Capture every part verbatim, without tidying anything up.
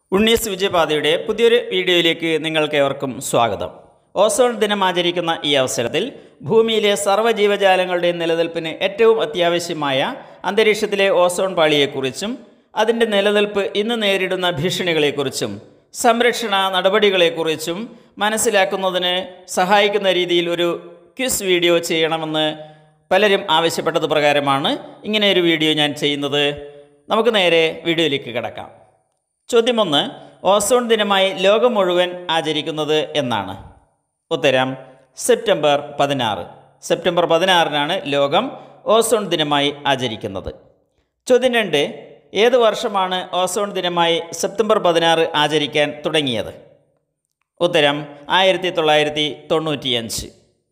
ഉണ്ണീസ് വിജയപാതയുടെ പുതിയൊരു വീഡിയോയിലേക്ക് നിങ്ങൾക്കേവർക്കും സ്വാഗതം. ഓസോൺ ദിനം ആചരിക്കുന്ന ഈ അവസരത്തിൽ ഭൂമിയിലെ സർവ്വജീവജാലങ്ങളുടെയും നിലനിൽപ്പിന് ഏറ്റവും അത്യാവശ്യമായ അന്തരീക്ഷത്തിലെ ഓസോൺ പാളിയെക്കുറിച്ചും അതിൻ്റെ നിലനിൽപ്പ് ഇന്ന് നേരിടുന്ന ഭീഷണികളെക്കുറിച്ചും സംരക്ഷണ നടപടികളെക്കുറിച്ചും മനസ്സിലാക്കുന്നതിന് സഹായിക്കുന്ന രീതിയിൽ ഒരു ക്വിസ് വീഡിയോ ചെയ്യണമെന്ന് പലരും ആവശ്യപ്പെട്ടത് പ്രകാരമാണ് ഇങ്ങനെയൊരു വീഡിയോ ഞാൻ ചെയ്യുന്നത്. നമുക്ക് നേരെ വീഡിയോയിലേക്ക് കിടക്കാം. ചോദ്യം ഒന്ന്, ഓസോൺ ദിനമായി ലോകം മുഴുവൻ ആചരിക്കുന്നത് എന്നാണ്? ഉത്തരം സെപ്റ്റംബർ പതിനാറ്. സെപ്റ്റംബർ പതിനാറിനാണ് ലോകം ഓസോൺ ദിനമായി ആചരിക്കുന്നത്. ചോദ്യം രണ്ട്, ഏത് വർഷമാണ് ഓസോൺ ദിനമായി സെപ്റ്റംബർ പതിനാറ് ആചരിക്കാൻ തുടങ്ങിയത്? ഉത്തരം ആയിരത്തി തൊള്ളായിരത്തി തൊണ്ണൂറ്റിയഞ്ച്.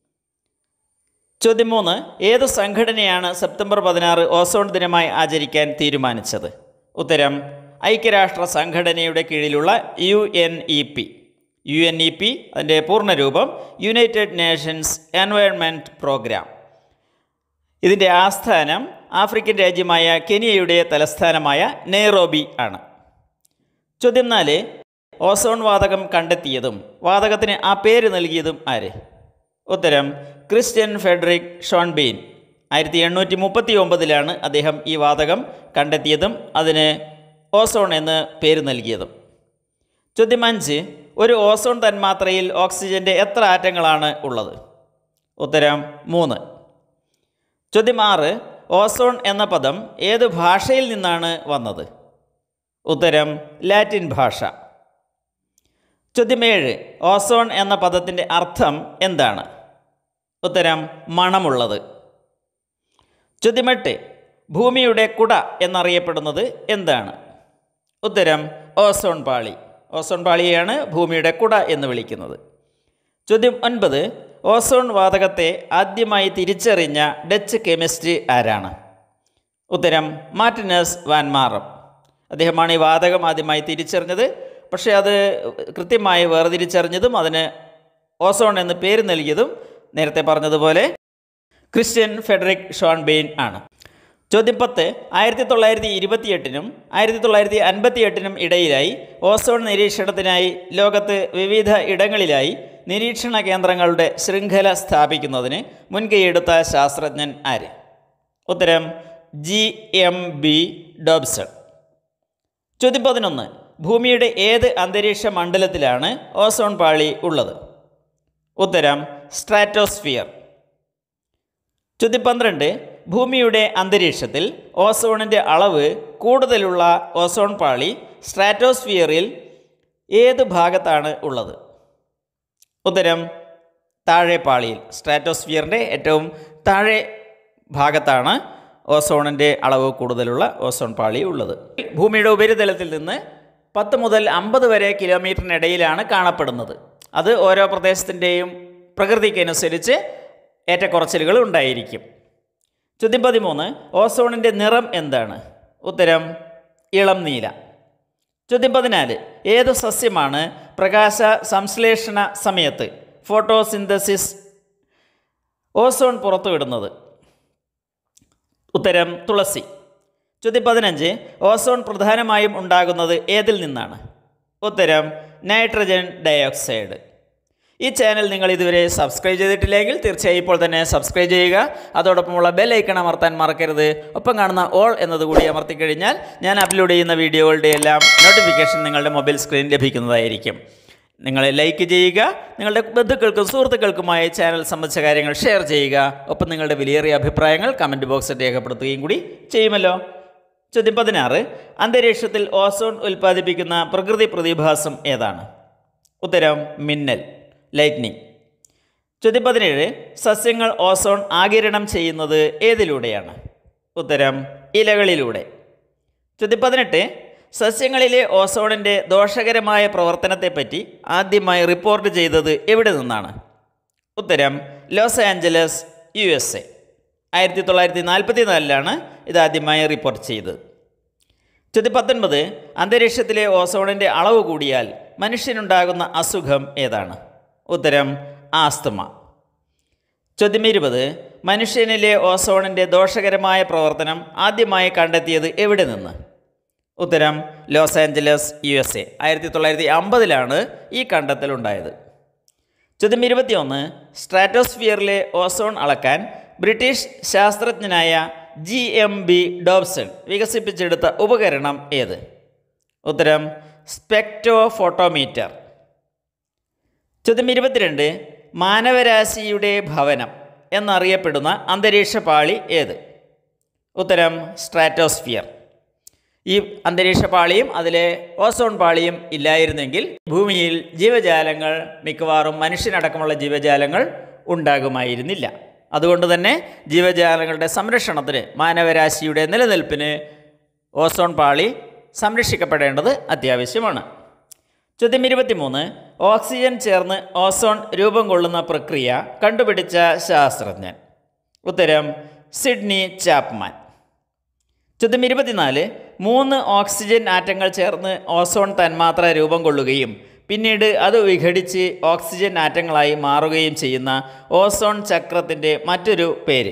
ചോദ്യം മൂന്ന്, ഏത് സംഘടനയാണ് സെപ്റ്റംബർ പതിനാറ് ഓസോൺ ദിനമായി ആചരിക്കാൻ തീരുമാനിച്ചത്? ഉത്തരം ഐക്യരാഷ്ട്ര സംഘടനയുടെ കീഴിലുള്ള U N E P. U N E P അതിൻ്റെ പൂർണ്ണരൂപം യുണൈറ്റഡ് നേഷൻസ് എൻവയോൺമെൻറ്റ് പ്രോഗ്രാം. ഇതിൻ്റെ ആസ്ഥാനം ആഫ്രിക്കൻ രാജ്യമായ കെനിയയുടെ തലസ്ഥാനമായ നെയ്റോബി ആണ്. ചോദ്യം നാല്, ഓസോൺ വാതകം കണ്ടെത്തിയതും വാതകത്തിന് ആ പേര് നൽകിയതും ആര്? ഉത്തരം ക്രിസ്റ്റ്യൻ ഫെഡറിക് ഷോൺബെയിൻ. ആയിരത്തി എണ്ണൂറ്റി മുപ്പത്തി ഒമ്പതിലാണ് അദ്ദേഹം ഈ വാതകം കണ്ടെത്തിയതും അതിന് ഓസോൺ എന്ന് പേര് നൽകിയതും. ചോദ്യം അഞ്ച്, ഒരു ഓസോൺ തന്മാത്രയിൽ ഓക്സിജൻ്റെ എത്ര ആറ്റങ്ങളാണ് ഉള്ളത്? ഉത്തരം മൂന്ന്. ചോദ്യം ആറ്, ഓസോൺ എന്ന പദം ഏത് ഭാഷയിൽ നിന്നാണ് വന്നത്? ഉത്തരം ലാറ്റിൻ ഭാഷ. ചോദ്യം ഏഴ്, ഓസോൺ എന്ന പദത്തിൻ്റെ അർത്ഥം എന്താണ്? ഉത്തരം മണമുള്ളത്. ചോദ്യം എട്ട്, ഭൂമിയുടെ കുട എന്നറിയപ്പെടുന്നത് എന്താണ്? ഉത്തരം ഓസോൺ പാളി. ഓസോൺ പാളിയെയാണ് ഭൂമിയുടെ കുട എന്ന് വിളിക്കുന്നത്. ചോദ്യം ഒൻപത്, ഓസോൺ വാതകത്തെ ആദ്യമായി തിരിച്ചറിഞ്ഞ ഡച്ച് കെമിസ്റ്റ് ആരാണ്? ഉത്തരം മാർട്ടിനസ് വാൻ മാറം. അദ്ദേഹമാണ് ഈ വാതകം ആദ്യമായി തിരിച്ചറിഞ്ഞത്. പക്ഷേ അത് കൃത്യമായി വേർതിരിച്ചറിഞ്ഞതും അതിന് ഓസോൺ എന്ന് പേര് നൽകിയതും നേരത്തെ പറഞ്ഞതുപോലെ ക്രിസ്റ്റ്യൻ ഫെഡറിക് ഷോൺബെയിൻ ആണ്. ചോദ്യം പത്ത്, ആയിരത്തി തൊള്ളായിരത്തി ഇരുപത്തിയെട്ടിനും ആയിരത്തി തൊള്ളായിരത്തി അൻപത്തി എട്ടിനും ഇടയിലായി ഓസോൺ നിരീക്ഷണത്തിനായി ലോകത്ത് വിവിധ ഇടങ്ങളിലായി നിരീക്ഷണ കേന്ദ്രങ്ങളുടെ ശൃംഖല സ്ഥാപിക്കുന്നതിന് മുൻകൈയെടുത്ത ശാസ്ത്രജ്ഞൻ ആര്? ഉത്തരം ജി എം ബി ഡോബ്സൺ. ചോദ്യം പതിനൊന്ന്, ഭൂമിയുടെ ഏത് അന്തരീക്ഷ മണ്ഡലത്തിലാണ് ഓസോൺ പാളി ഉള്ളത്? ഉത്തരം സ്ട്രാറ്റോസ്ഫിയർ. ചോദ്യം പന്ത്രണ്ട്, ഭൂമിയുടെ അന്തരീക്ഷത്തിൽ ഓസോണിൻ്റെ അളവ് കൂടുതലുള്ള ഓസോൺ പാളി സ്ട്രാറ്റോസ്ഫിയറിൽ ഏത് ഭാഗത്താണ് ഉള്ളത്? ഉത്തരം താഴെ പാളിയിൽ. സ്ട്രാറ്റോസ്ഫിയറിൻ്റെ ഏറ്റവും താഴെ ഭാഗത്താണ് ഓസോണിൻ്റെ അളവ് കൂടുതലുള്ള ഓസോൺ പാളി ഉള്ളത്. ഭൂമിയുടെ ഉപരിതലത്തിൽ നിന്ന് പത്ത് മുതൽ അമ്പത് വരെ കിലോമീറ്ററിനിടയിലാണ് കാണപ്പെടുന്നത്. അത് ഓരോ പ്രദേശത്തിൻ്റെയും പ്രകൃതിക്കനുസരിച്ച് ഏറ്റക്കുറച്ചിലുകൾ ഉണ്ടായിരിക്കും. ചോദ്യം പതിമൂന്ന്, ഓസോണിൻ്റെ നിറം എന്താണ്? ഉത്തരം ഇളം നീല. ചോദ്യം പതിനാല്, ഏത് സസ്യമാണ് പ്രകാശ സംശ്ലേഷണ സമയത്ത് ഫോട്ടോസിന്തസിസ് ഓസോൺ പുറത്തുവിടുന്നത്? ഉത്തരം തുളസി. ചോദ്യം പതിനഞ്ച്, ഓസോൺ പ്രധാനമായും ഉണ്ടാകുന്നത് ഏതിൽ നിന്നാണ്? ഉത്തരം നൈട്രജൻ ഡയോക്സൈഡ്. ഈ ചാനൽ നിങ്ങൾ ഇതുവരെ സബ്സ്ക്രൈബ് ചെയ്തിട്ടില്ലെങ്കിൽ തീർച്ചയായും ഇപ്പോൾ തന്നെ സബ്സ്ക്രൈബ് ചെയ്യുക. അതോടൊപ്പമുള്ള ബെൽ ഐക്കൺ അമർത്താൻ മറക്കരുത്. ഒപ്പം കാണുന്ന ഓൾ എന്നതുകൂടി അമർത്തിക്കഴിഞ്ഞാൽ ഞാൻ അപ്ലോഡ് ചെയ്യുന്ന വീഡിയോകളുടെ എല്ലാം നോട്ടിഫിക്കേഷൻ നിങ്ങളുടെ മൊബൈൽ സ്ക്രീനിൽ ലഭിക്കുന്നതായിരിക്കും. നിങ്ങൾ ലൈക്ക് ചെയ്യുക, നിങ്ങളുടെ ബന്ധുക്കൾക്കും സുഹൃത്തുക്കൾക്കുമായി ചാനൽ സംബന്ധിച്ച കാര്യങ്ങൾ ഷെയർ ചെയ്യുക. ഒപ്പം നിങ്ങളുടെ വിലയേറിയ അഭിപ്രായങ്ങൾ കമൻറ്റ് ബോക്സിൽ രേഖപ്പെടുത്തുകയും കൂടി ചെയ്യുമല്ലോ. ചോദ്യം പതിനാറ്, അന്തരീക്ഷത്തിൽ ഓസോൺ ഉൽപ്പാദിപ്പിക്കുന്ന പ്രകൃതി പ്രതിഭാസം ഏതാണ്? ഉത്തരം മിന്നൽ, ലൈറ്റ്നിങ്. ചോദ്യം പതിനേഴ്, സസ്യങ്ങൾ ഓസോൺ ആഗിരണം ചെയ്യുന്നത് ഏതിലൂടെയാണ്? ഉത്തരം ഇലകളിലൂടെ. ചോദ്യം പതിനെട്ട്, സസ്യങ്ങളിലെ ഓസോണിൻ്റെ ദോഷകരമായ പ്രവർത്തനത്തെപ്പറ്റി ആദ്യമായി റിപ്പോർട്ട് ചെയ്തത് എവിടെ നിന്നാണ്? ഉത്തരം Los Angeles, U S A. ആയിരത്തി തൊള്ളായിരത്തി നാൽപ്പത്തി നാലിലാണ് ഇതാദ്യമായി റിപ്പോർട്ട് ചെയ്തത്. ചോദ്യം പത്തൊൻപത്, അന്തരീക്ഷത്തിലെ ഓസോണിൻ്റെ അളവ് കൂടിയാൽ മനുഷ്യനുണ്ടാകുന്ന അസുഖം ഏതാണ്? ഉത്തരം ആസ്തമ. ചോദ്യം ഇരുപത്, മനുഷ്യനിലെ ഓസോണിൻ്റെ ദോഷകരമായ പ്രവർത്തനം ആദ്യമായി കണ്ടെത്തിയത് എവിടെ നിന്ന്? ഉത്തരം Los Angeles U S A. ആയിരത്തി തൊള്ളായിരത്തി അമ്പതിലാണ് ഈ കണ്ടെത്തലുണ്ടായത്. ചോദ്യം ഇരുപത്തിയൊന്ന്. സ്ട്രാറ്റോസ്ഫിയറിലെ ഓസോൺ അളക്കാൻ ബ്രിട്ടീഷ് ശാസ്ത്രജ്ഞനായ ജി എം ബി ഡോബ്സൺ വികസിപ്പിച്ചെടുത്ത ഉപകരണം ഏത്? ഉത്തരം സ്പെക്ട്രോഫോട്ടോമീറ്റർ. ചോദ്യം ഇരുപത്തിരണ്ട്. മാനവരാശിയുടെ ഭവനം എന്നറിയപ്പെടുന്ന അന്തരീക്ഷ പാളി ഏത്? ഉത്തരം സ്ട്രാറ്റോസ്ഫിയർ. ഈ അന്തരീക്ഷ പാളിയും അതിലെ ഓസോൺ പാളിയും ഇല്ലായിരുന്നെങ്കിൽ ഭൂമിയിൽ ജീവജാലങ്ങൾ, മിക്കവാറും മനുഷ്യനടക്കമുള്ള ജീവജാലങ്ങൾ ഉണ്ടാകുമായിരുന്നില്ല. അതുകൊണ്ട് തന്നെ ജീവജാലങ്ങളുടെ സംരക്ഷണത്തിന്, മാനവരാശിയുടെ നിലനിൽപ്പിന് ഓസോൺ പാളി സംരക്ഷിക്കപ്പെടേണ്ടത് അത്യാവശ്യമാണ്. ചോദ്യം ഇരുപത്തിമൂന്ന്. ഓക്സിജൻ ചേർന്ന് ഓസോൺ രൂപം കൊള്ളുന്ന പ്രക്രിയ കണ്ടുപിടിച്ച ശാസ്ത്രജ്ഞൻ? ഉത്തരം സിഡ്നി ചാപ്മാൻ. ചോദ്യം ഇരുപത്തിനാല്. മൂന്ന് ഓക്സിജൻ ആറ്റങ്ങൾ ചേർന്ന് ഓസോൺ തന്മാത്ര രൂപം കൊള്ളുകയും പിന്നീട് അത് വിഘടിച്ച് ഓക്സിജൻ ആറ്റങ്ങളായി മാറുകയും ചെയ്യുന്ന ഓസോൺ ചക്രത്തിൻ്റെ മറ്റൊരു പേര്?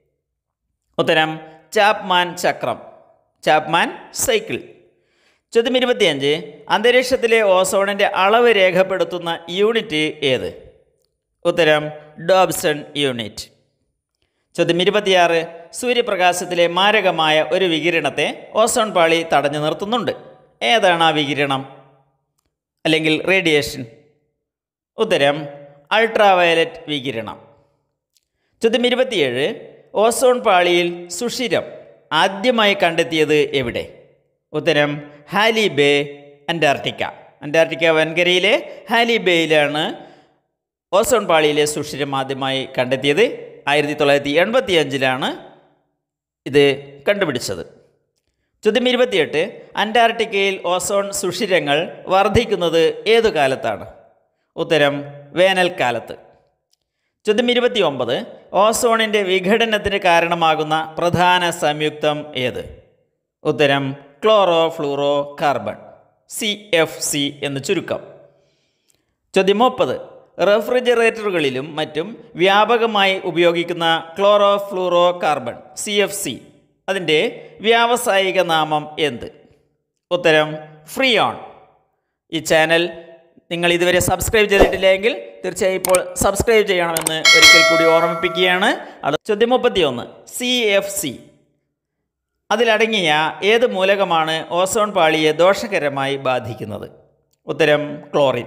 ഉത്തരം ചാപ്മാൻ ചക്രം, ചാപ്മാൻ സൈക്കിൾ. ചോദ്യം ഇരുപത്തിയഞ്ച്. അന്തരീക്ഷത്തിലെ ഓസോണിൻ്റെ അളവ് രേഖപ്പെടുത്തുന്ന യൂണിറ്റ് ഏത്? ഉത്തരം ഡോബ്സൺ യൂണിറ്റ്. ചോദ്യം ഇരുപത്തിയാറ്. സൂര്യപ്രകാശത്തിലെ മാരകമായ ഒരു വികിരണത്തെ ഓസോൺ പാളി തടഞ്ഞു നിർത്തുന്നുണ്ട്. ഏതാണ് ആ വികിരണം അല്ലെങ്കിൽ റേഡിയേഷൻ? ഉത്തരം അൾട്രാവയലറ്റ് വികിരണം. ചോദ്യം ഇരുപത്തിയേഴ്. ഓസോൺ പാളിയിൽ സുഷിരം ആദ്യമായി കണ്ടെത്തിയത് എവിടെ? ഉത്തരം ഹാലി ബേ, അന്റാർട്ടിക്ക. അന്റാർട്ടിക്ക വൻകരയിലെ ഹാലി ബേയിലാണ് ഓസോൺ പാളിയിലെ സുഷിരം ആദ്യമായി കണ്ടെത്തിയത്. ആയിരത്തി തൊള്ളായിരത്തി എൺപത്തി അഞ്ചിലാണ് ഇത് കണ്ടുപിടിച്ചത്. ചോദ്യം ഇരുപത്തിയെട്ട്. അന്റാർട്ടിക്കയിൽ ഓസോൺ സുഷിരങ്ങൾ വർദ്ധിക്കുന്നത് ഏതു കാലത്താണ്? ഉത്തരം വേനൽക്കാലത്ത്. ചോദ്യം ഇരുപത്തി ഒമ്പത്. ഓസോണിൻ്റെ വിഘടനത്തിന് കാരണമാകുന്ന പ്രധാന സംയുക്തം ഏത്? ഉത്തരം chlorofluorocarbon, C F C എന്ന് ചുരുക്കം. ചോദ്യം മുപ്പത്. റെഫ്രിജറേറ്ററുകളിലും മറ്റും വ്യാപകമായി ഉപയോഗിക്കുന്ന chlorofluorocarbon, C F C, അതിൻ്റെ വ്യാവസായിക നാമം എന്ത്? ഉത്തരം ഫ്രീയോൺ. ഈ ചാനൽ നിങ്ങൾ ഇതുവരെ സബ്സ്ക്രൈബ് ചെയ്തിട്ടില്ലെങ്കിൽ തീർച്ചയായും ഇപ്പോൾ സബ്സ്ക്രൈബ് ചെയ്യണമെന്ന് ഒരിക്കൽ കൂടി ഓർമ്മിപ്പിക്കുകയാണ്. ചോദ്യം മുപ്പത്തി ഒന്ന്. സി എഫ് സി അതിലടങ്ങിയ ഏത് മൂലകമാണ് ഓസോൺ പാളിയെ ദോഷകരമായി ബാധിക്കുന്നത്? ഉത്തരം ക്ലോറിൻ.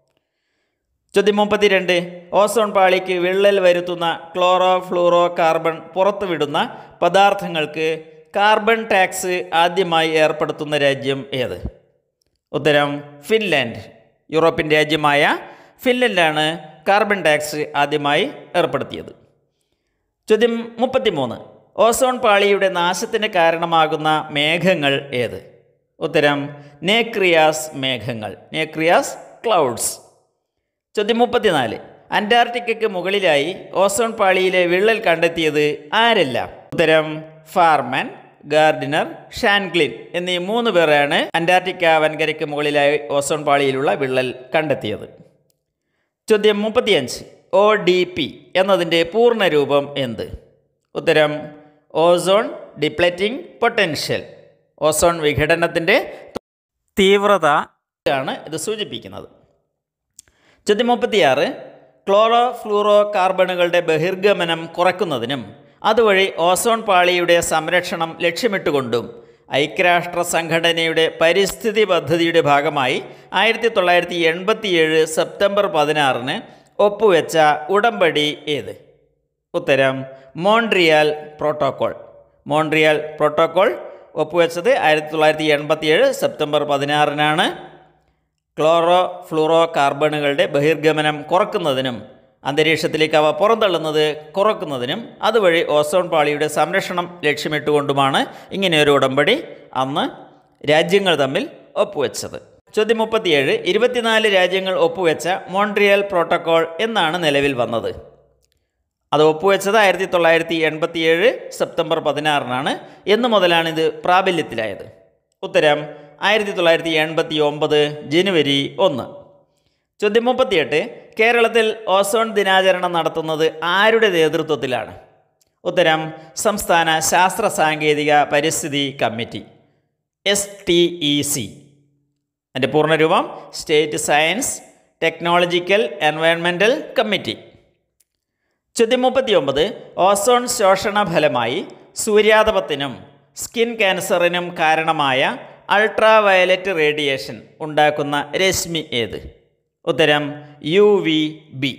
ചോദ്യം മുപ്പത്തിരണ്ട്. ഓസോൺ പാളിക്ക് വിള്ളൽ വരുത്തുന്ന ക്ലോറോ ഫ്ലൂറോ കാർബൺ പുറത്തുവിടുന്ന പദാർത്ഥങ്ങൾക്ക് കാർബൺ ടാക്സ് ആദ്യമായി ഏർപ്പെടുത്തുന്ന രാജ്യം ഏത്? ഉത്തരം ഫിൻലാൻഡ്. യൂറോപ്യൻ രാജ്യമായ ഫിൻലൻഡാണ് കാർബൺ ടാക്സ് ആദ്യമായി ഏർപ്പെടുത്തിയത്. ചോദ്യം മുപ്പത്തിമൂന്ന്. ഓസോൺ പാളിയുടെ നാശത്തിന് കാരണമാകുന്ന മേഘങ്ങൾ ഏത്? ഉത്തരം നേക്രിയാസ് മേഘങ്ങൾ, നേക്രിയാസ് ക്ലൗഡ്സ്. ചോദ്യം മുപ്പത്തിനാല്. അന്റാർട്ടിക്കയ്ക്ക് മുകളിലായി ഓസോൺ പാളിയിലെ വിള്ളൽ കണ്ടെത്തിയത് ആരെല്ലാം? ഉത്തരം ഫാർമൻ, ഗാർഡിനർ, ഷാൻഗ്ലിൻ എന്നീ മൂന്ന് പേരാണ് അന്റാർട്ടിക്ക വൻകരയ്ക്ക് മുകളിലായി ഓസോൺ പാളിയിലുള്ള വിള്ളൽ കണ്ടെത്തിയത്. ചോദ്യം മുപ്പത്തിയഞ്ച്. ഒ ഡി പി എന്നതിൻ്റെ പൂർണ്ണരൂപം എന്ത്? ഉത്തരം ഓസോൺ ഡിപ്ലറ്റിംഗ് പൊട്ടൻഷ്യൽ. ഓസോൺ വിഘടനത്തിൻ്റെ തീവ്രത ആണ് ഇത് സൂചിപ്പിക്കുന്നത്. ചോദ്യം മുപ്പത്തിയാറ്. ക്ലോറോ ഫ്ലൂറോ കാർബണുകളുടെ ബഹിർഗമനം കുറയ്ക്കുന്നതിനും അതുവഴി ഓസോൺ പാളിയുടെ സംരക്ഷണം ലക്ഷ്യമിട്ടുകൊണ്ടും ഐക്യരാഷ്ട്ര സംഘടനയുടെ പരിസ്ഥിതി പദ്ധതിയുടെ ഭാഗമായി ആയിരത്തി തൊള്ളായിരത്തി എൺപത്തിയേഴ് സെപ്റ്റംബർ പതിനാറിന് ഒപ്പുവെച്ച ഉടമ്പടി ഏത്? ഉത്തരം മോൺട്രിയൽ പ്രോട്ടോക്കോൾ. മോൺട്രിയൽ പ്രോട്ടോക്കോൾ ഒപ്പുവെച്ചത് ആയിരത്തി തൊള്ളായിരത്തി എൺപത്തിയേഴ് സെപ്റ്റംബർ പതിനാറിനാണ്. ക്ലോറോ ഫ്ലൂറോ കാർബണുകളുടെ ബഹിർഗമനം കുറയ്ക്കുന്നതിനും അന്തരീക്ഷത്തിലേക്ക് അവ പുറന്തള്ളുന്നത് കുറയ്ക്കുന്നതിനും അതുവഴി ഓസോൺ പാളിയുടെ സംരക്ഷണം ലക്ഷ്യമിട്ടുകൊണ്ടുമാണ് ഇങ്ങനെയൊരു ഉടമ്പടി അന്ന് രാജ്യങ്ങൾ തമ്മിൽ ഒപ്പുവെച്ചത്. ചോദ്യം മുപ്പത്തിയേഴ്. ഇരുപത്തിനാല് രാജ്യങ്ങൾ ഒപ്പുവെച്ച മോൺട്രിയൽ പ്രോട്ടോക്കോൾ എന്നാണ് നിലവിൽ വന്നത്? അത് ഒപ്പുവെച്ചത് ആയിരത്തി തൊള്ളായിരത്തി എൺപത്തിയേഴ് സെപ്റ്റംബർ പതിനാറിനാണ്. എന്നു മുതലാണ് ഇത് പ്രാബല്യത്തിലായത്? ഉത്തരം ആയിരത്തി തൊള്ളായിരത്തി എൺപത്തി ഒമ്പത് ജനുവരി ഒന്ന്. ചോദ്യം മുപ്പത്തിയെട്ട്. കേരളത്തിൽ ഓസോൺ ദിനാചരണം നടത്തുന്നത് ആരുടെ നേതൃത്വത്തിലാണ്? ഉത്തരം സംസ്ഥാന ശാസ്ത്ര സാങ്കേതിക പരിസ്ഥിതി committee. S T E C. അതിൻ്റെ പൂർണ്ണരൂപം state science technological environmental committee. ചോദ്യം മുപ്പത്തി ഒമ്പത്. ഓസോൺ ശോഷണ ഫലമായി സൂര്യാതപത്തിനും സ്കിൻ ക്യാൻസറിനും കാരണമായ അൾട്രാ വയലറ്റ് റേഡിയേഷൻ ഉണ്ടാക്കുന്ന രശ്മി ഏത്? ഉത്തരം യു വി ബി.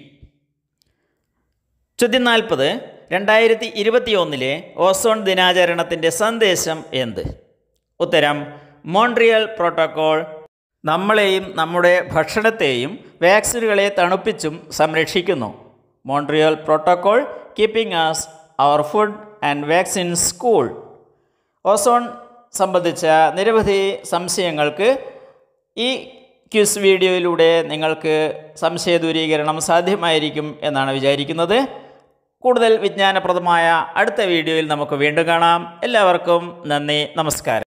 ചോദ്യം നാൽപ്പത്. രണ്ടായിരത്തി ഇരുപത്തി ഒന്നിലെ ഓസോൺ ദിനാചരണത്തിൻ്റെ സന്ദേശം എന്ത്? ഉത്തരം മോൺട്രിയൽ പ്രോട്ടോക്കോൾ നമ്മളെയും നമ്മുടെ ഭക്ഷണത്തെയും വാക്സിനുകളെ തണുപ്പിച്ചും സംരക്ഷിക്കുന്നു. Montreal protocol keeping us our food and vaccines cool. Ozone സംബന്ധിച്ച നിരവധി സംശയങ്ങൾക്ക് ഈ ക്വിസ് വീഡിയോയിലൂടെ നിങ്ങൾക്ക് സംശയ ദൂരീകരണം സാധ്യമായിരിക്കും എന്നാണ് വിചാരിക്കുന്നത്. കൂടുതൽ വിജ്ഞാനപ്രദമായ അടുത്ത വീഡിയോയിൽ നമുക്ക് വീണ്ടും കാണാം. എല്ലാവർക്കും നന്ദി, നമസ്കാരം.